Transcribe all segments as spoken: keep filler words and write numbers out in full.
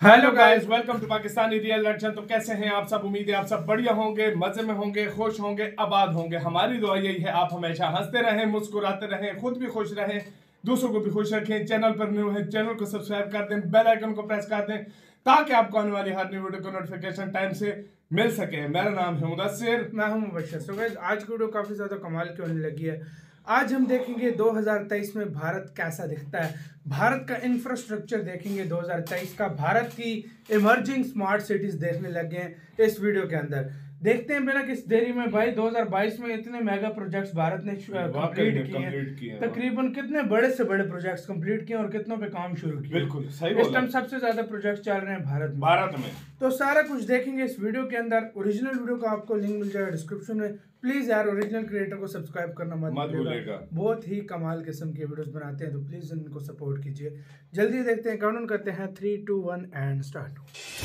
Hello guys, welcome to Pakistani real action. तो कैसे हैं आप सब? उम्मीद है आप सब बढ़िया होंगे, मजे में होंगे, खुश होंगे, आबाद होंगे। हमारी दुआ यही है आप हमेशा हंसते रहें, मुस्कुराते रहें, खुद भी खुश रहें, दूसरों को भी खुश रखें। चैनल पर न्यू है, चैनल को सब्सक्राइब कर दें, बेल आइकन को प्रेस कर दें ताकि आपको आने वाली हर नई वीडियो को नोटिफिकेशन टाइम से मिल सके। मेरा नाम है मुदस्सिर, मैं हूं मुबशर। सो गाइस, आज की वीडियो काफ़ी ज़्यादा कमाल की होने लगी है। आज हम देखेंगे दो हज़ार तेईस में भारत कैसा दिखता है, भारत का इंफ्रास्ट्रक्चर देखेंगे दो हज़ार तेईस का, भारत की इमर्जिंग स्मार्ट सिटीज देखने लगे हैं इस वीडियो के अंदर। देखते हैं बिना किस देरी में भाई, दो हज़ार बाईस में इतने मेगा प्रोजेक्ट्स भारत ने कंप्लीट किए हैं। तकरीबन कितने बड़े से बड़े प्रोजेक्ट्स कंप्लीट किए और कितनों पे काम शुरू किए। बिल्कुल सही इस टाइम सबसे ज्यादा प्रोजेक्ट्स चल रहे हैं भारत में भारत में तो सारा कुछ देखेंगे इस वीडियो के अंदर। ओरिजिनल वीडियो का आपको लिंक मिल जाएगा डिस्क्रिप्शन में। प्लीज यार, ओरिजिनल क्रिएटर को सब्सक्राइब करना मत भूलिएगा, बहुत ही कमाल किस्म के वीडियोस बनाते हैं, तो प्लीज इनको सपोर्ट कीजिए। जल्दी देखते हैं, काउंट करते हैं, three two one and start.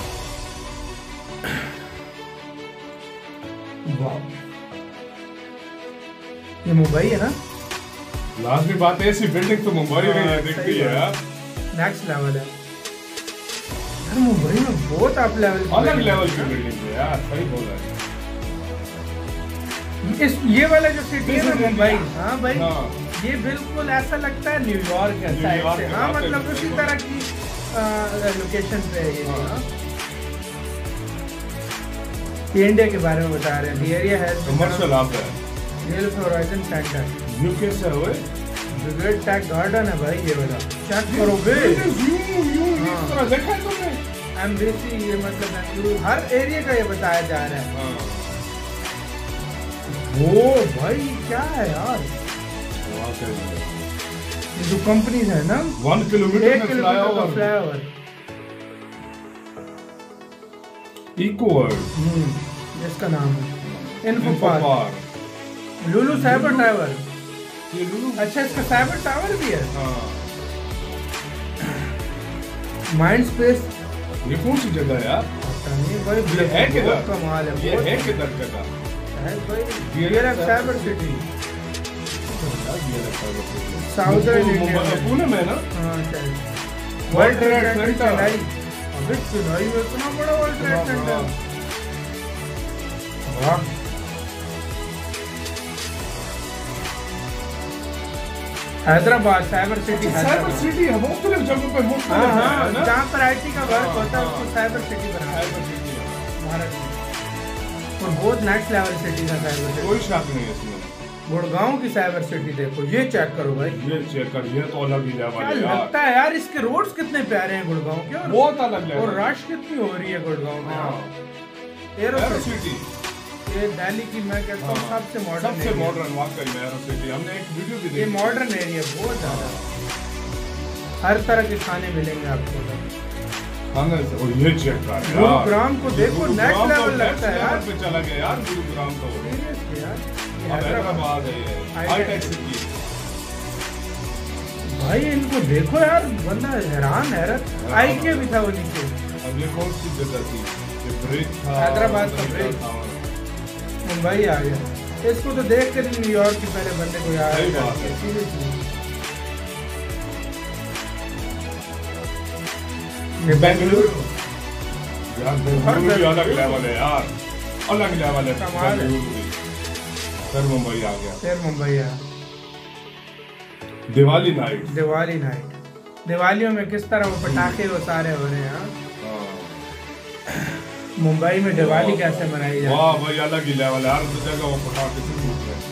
ये मुंबई है ना? लाजमी बात है, ऐसी बिल्डिंग तो मुंबई में दिखती है यार, नेक्स्ट लेवल है यार। मुंबई में बहुत अप लेवल अलग लेवल की बिल्डिंग है यार, सही बोल रहा है। इस ये वाला जो सिटी है ना मुंबई, हाँ भाई हाँ। ये बिल्कुल ऐसा लगता है न्यूयॉर्क है साइड से, हाँ मतलब उसी तरह की लोकेशन पे है ये। हाँ। ये इंडिया के बारे में बता रहे हैं। The area has commercial hub है, Real Horizon Center, यूके से हुए ब्रिगेड टेक गार्डन है भाई। ये वाला चेक करो बे, इस तरह देखा है तुमने? एम्बेसी, ये मतलब बेंगलुरु, हर एरिया का ये बताया जा रहा है। हाँ। वो भाई क्या है यार, ये जो कंपनीज है ना, वन किलोमीटर एक किलोमीटर का फ्लाईओवर, इको वर्ल्ड जिसका नाम है info park, Lulu cyber tower. ये लुलु, अच्छा इसका साइबर टावर भी है। हाँ। माइंड स्पेस, ये कौन सी जगह है यार? पता नहीं भाई, ये है किधर? कमाल है, ये है किधर जगह है भाई? ये है cyber city, southern India, Pune में ना? हाँ शायद। वर्ल्ड ट्रेड सेंटर, अबे चेन्नई में इतना बड़ा वर्ल्ड ट्रेड सेंटर, वाह। Hyderabad cyber city, cyber city है, मुख्तलिफ जगहों पे मुख्तलिफ है, जहाँ पर आईटी का वर्क होता है उसको साइबर सिटी बनाया है भारत में। और बहुत नेक्स्ट लेवल सिटी का साइबर सिटी, कोई शक नहीं है इसमें। गुड़गांव की साइबर सिटी देखो, ये चेक करो भाई, ये चेक कर, ये तो अलग ही लेवल है यार। लगता है यार इसके रोड्स कितने प्यारे हैं गुड़गांव के, बहुत अलग लेवल, और रश कितनी हो रही है गुड़गांव में। एरो सिटी, ये दिल्ली की मैं कहता हूँ सबसे मॉडर्न, सबसे मॉडर्न वाकई में एरो सिटी। हमने एक वीडियो भी देखी, ये मॉडर्न एरिया बहुत ज्यादा, हर तरह के खाने मिलेंगे आपको। खाना से, और ये चेक कर यार, गुरुग्राम को देखो, नेक्स्ट लेवल लगता है यार, पे चला गया यार गुरुग्राम तो। सीरियसली यार, हैदराबाद है ये, हाईटेक सिटी भाई। इनको देखो यार, बंदा हैरान हैरत। आईकिया भी था वो नीचे। अब ये कौन सी जगह थी? ये ब्रिज था, हैदराबाद का ब्रिज। मुंबई आ गया, इसको तो देख कर न्यूयॉर्क के पहले बंदे को याद है। सीरियसली ये बेंगलुरु यार, बेंगलुरु भी अलग लेवल है यार, अलग लेवल है, कमाल है। फिर मुंबई आ गया, फिर मुंबई आ। दिवाली नाइट, दिवाली नाइट, दिवालियों में किस तरह वो पटाखे वो सारे हो रहे हैं। मुंबई में दिवाली कैसे मनाई जाती है? वाह भाई, अलग ही लेवल है, हर जगह वो पटाखे से फूट रहे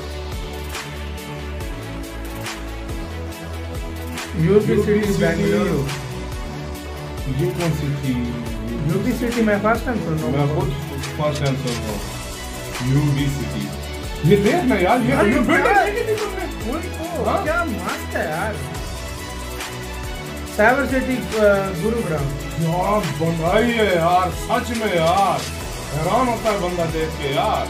हैं। यूपी सिटी बेंगलुरु, ये कौन सी थी? यूपी सिटी मैं फर्स्ट टाइम सुन रहा हूँ, मैं खुद फर्स्ट टाइम सुन रहा हूँ यूपी सिटी। ये देख ना यार, ये ये बिल्डिंग देखी थी तुमने? हाँ? क्या मस्त है यार, साइबर सिटी गुरुग्राम। क्या बनाई है यार, सच में यार, हैरान होता है बंदा देख के यार।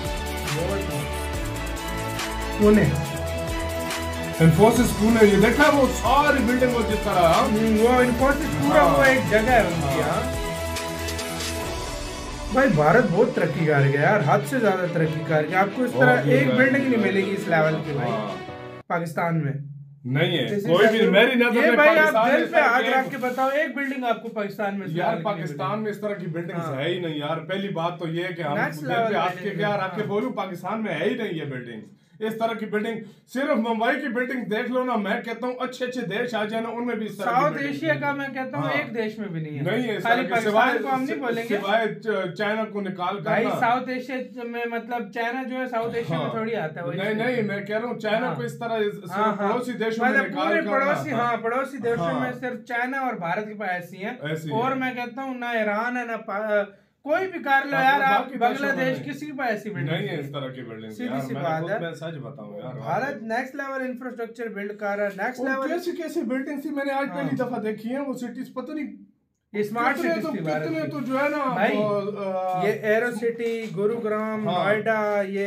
पुणे, इन्फोसिस पुणे, ये देखा वो सारी बिल्डिंग वो जिस तरह, वो इन्फोसिस पूरा वो एक जगह है उनकी। हाँ भाई, भारत बहुत तरक्की कर गया यार, हद से ज्यादा तरक्की कर गया। आपको इस तरह एक बिल्डिंग नहीं मिलेगी इस लेवल की भाई पाकिस्तान में। नहीं है कोई भी। मेरी नजर ये में भाई आप पाकिस्तान दिल में पे हाथ एक- रख के बताओ एक बिल्डिंग आपको पाकिस्तान में यार पाकिस्तान में इस तरह की बिल्डिंग्स हाँ। है ही नहीं यार। पहली बात तो ये है कि हम Next दिल level पे हाथ के building क्या है, रख के हाँ। बोलूं, पाकिस्तान में है ही नहीं ये बिल्डिंग। इस तरह की बिल्डिंग सिर्फ मुंबई की बिल्डिंग देख लो ना, मैं कहता हूँ अच्छे अच्छे देश आ जाए ना उनमें भी इस तरह की साउथ building एशिया का नहीं है। मैं कहता हूँ हाँ। एक देश में भी नहीं है। नहीं है इस खाली तरह के, सिवाय पाकिस्तान को हम नहीं बोलेंगे, सिवाय च- चाइना को निकाल कर भाई ना। साउथ एशिया में मतलब चाइना जो है साउथ एशिया में थोड़ी आता है वो। नहीं नहीं मैं कह रहा हूँ चाइना हाँ। को इस तरह सिर्फ हाँ, हाँ। पड़ोसी देशों में मतलब निकाल पूरे कर पड़ोसी, ना, हाँ पड़ोसी देशों हाँ। में सिर्फ चाइना और भारत के पास ऐसी हैं। ऐसी और है। मैं कहता हूँ ना ईरान है ना पा- कोई भी कर लो हाँ, यार आप, बाकी देशों में बांग्लादेश नहीं। किसी के पास ऐसी बिल्डिंग नहीं है इस तरह की बिल्डिंग। सीधी सी बात है। मैं सच बताऊं यार, Bharat next level infrastructure build कर रहा है। नेक्स्ट और लेवल कैसी कैसी बिल्डिंग थी, मैंने आज हाँ। पहली दफा देखी है वो सिटीज, पता नहीं ये स्मार्ट कितने सिटीज तो थी भारत कितने की। तो जो है ना भाई, वो, आ, ये एरो सिटी, गुरुग्राम, हाँ। नोएडा, ये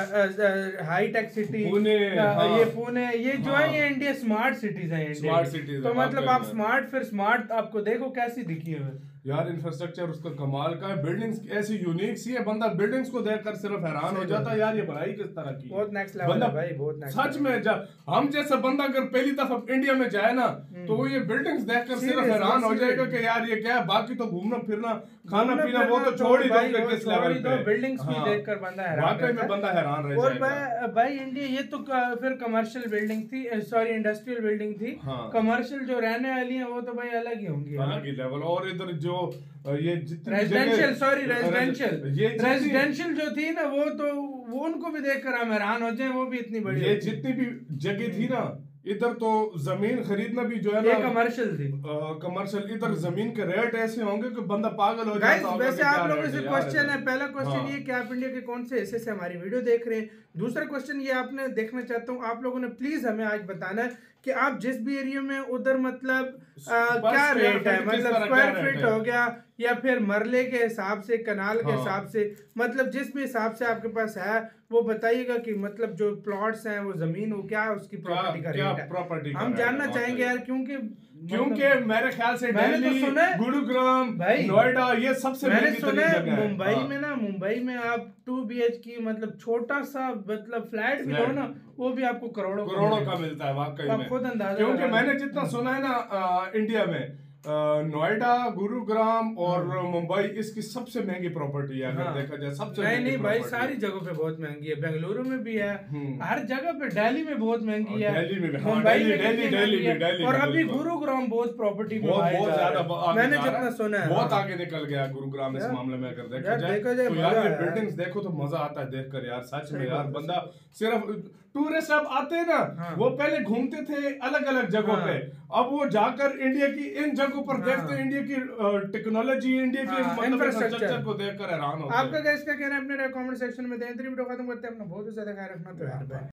हाई टेक सिटी, पुणे, हाँ। ये पुणे, ये जो है हाँ। ये इंडिया स्मार्ट सिटीज है इंडिया स्मार्ट की। सिटीज तो है, मतलब वाकई आप में। स्मार्ट फिर स्मार्ट आपको देखो कैसी दिखी है। यार इंफ्रास्ट्रक्चर उसका कमाल का है, बिल्डिंग्स ऐसी यूनिक सी है, बंदा बिल्डिंग्स को देखकर सिर्फ हैरान हो जाता है यार ये बनाई किस तरह की। बहुत नेक्स्ट लेवल है भाई, बहुत नेक्स्ट। सच में जब हम जैसा बंदा अगर पहली दफा इंडिया में जाए ना तो वो ये बिल्डिंग्स देखकर सिर्फ Seriously, हैरान हो seriously। जाएगा कि यार ये क्या है। बाकी तो घूमना फिरना खाना घूमना पीना वो फिरना तो छोड़ ही भाई, दो वो किस छोड़ लेवल ही दो, पे। बिल्डिंग्स भी हाँ। देखकर बंदा हैरान वाकई रहता में है। बंदा हैरान रह और जाएगा। भाई भाई इंडिया ये तो क- फिर कमर्शियल बिल्डिंग थी, सॉरी इंडस्ट्रियल बिल्डिंग थी। हाँ। कमर्शियल जो रहने वाली है वो तो भाई अलग ही होंगी। अलग ही लेवल। और इधर जो ये जितनी रेजिडेंशियल, जगह- सॉरी रेजिडेंशियल, ये जितनी- रेजिडेंशियल जो थी ना वो तो वो उनको भी देखकर हम हैरान हो जाए, वो भी इतनी बड़ी ये होती। जितनी भी जगह थी ना, इधर तो जमीन खरीदना भी जो है ये ना कमर्शियल थी। कमर्शियल, इधर जमीन के रेट ऐसे होंगे कि बंदा पागल हो गाइस जाता होगा वैसे कि आप क्या लोगों रेट से है यार क्वेश्चन इधर। है, पहला क्वेश्चन हाँ। ये कि आप इंडिया के कौन से हिस्से से हमारी वीडियो देख रहे हैं। दूसरा क्वेश्चन ये आपने देखना चाहता हूँ आप लोगों ने प्लीज हमें आज बताना है कि आप जिस भी एरिया में उधर मतलब आ, बस क्या square रेट है, feet किस मतलब तरह स्क्वायर क्या फीट rate है? हो गया या फिर मरले के हिसाब से, कनाल के हाँ। हिसाब से, मतलब जिस भी हिसाब से आपके पास है वो बताइएगा कि मतलब जो प्लॉट्स हैं वो जमीन वो क्या है, उसकी प्रॉपर्टी का क्या रेट है। प्रॉपर्टी का हम रेट जानना है, चाहेंगे वाकई। यार क्योंकि क्योंकि मतलब- मेरे ख्याल से मैंने तो दिल्ली, सुना है- गुरुग्राम, भाई, नोएडा ये सबसे मैंने महंगी सुना तरीन है जगह है। मुंबई हाँ। में ना, मुंबई में आप टू बी एच की मतलब छोटा सा मतलब फ्लैट भी लो Flat। ना वो भी आपको करोड़ों करोड़ों मिलेगा। का मिलता है वाकई आप में। खुद अंदाजा क्योंकि लगा मैंने लो। जितना सुना है ना आ, इंडिया में आ, नोएडा, गुरुग्राम और मुंबई इसकी सबसे महंगी प्रॉपर्टी है अगर हाँ। देखा जाए। सबसे नहीं महंगी नहीं भाई property। सारी जगहों पे बहुत महंगी है, बेंगलुरु में भी है, हम्म। हर जगह पे, दिल्ली में बहुत महंगी है, दिल्ली में भी, हाँ, मुंबई दिल्ली- में दिल्ली- कितनी दिल्ली महंगी है, भी, दिल्ली और भी, अभी बिल्कुल। गुरुग्राम बहुत प्रॉपर्टी में बहुत भाई बहुत जा ज्यादा रहा है। आगे मैंने जा रहा जितना है। सुना है बहुत हाँ। आगे निकल गया गुरुग्राम इस यार- मामले में अगर देखा यार जाए देखा जाए तो मजा यार ये आया। बिल्डिंग्स देखो तो मजा आता है देखकर यार। सच में सही यार बात है, बंदा सिर्फ टूरिस्ट अब आते हैं ना हाँ। वो पहले घूमते थे अलग अलग जगहों हाँ। पे, अब वो जाकर इंडिया की इन जगहों पर हाँ। देखते हैं इंडिया की टेक्नोलॉजी, इंडिया की हाँ, मतलब infrastructure। इंफ्रास्ट्रक्चर को देखकर हैरान होते हैं। आपका क्या इसका कहना है अपने कमेंट सेक्शन में दें। इतनी वीडियो खत्म करते हैं, अपना बहुत ही ज्यादा ख्याल रखना तो यार।